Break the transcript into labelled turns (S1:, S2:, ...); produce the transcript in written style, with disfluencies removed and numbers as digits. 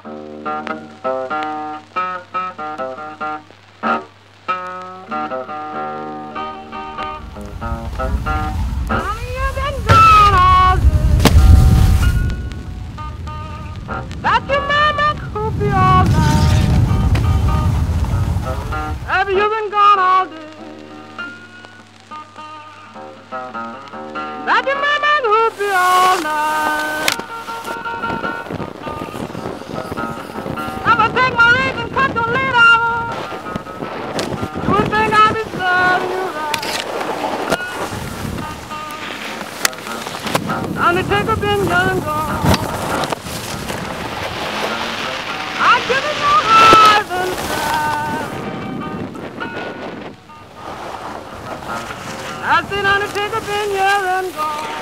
S1: You've been gone all day. That your mama could be all night. Have you been gone all day? That your mama could be all night. I'ma take my rings and cut your lid off. You would think I'd be serving you right. Undertaker been young and gone. I give it no higher than that. I've seen Undertaker been young and gone.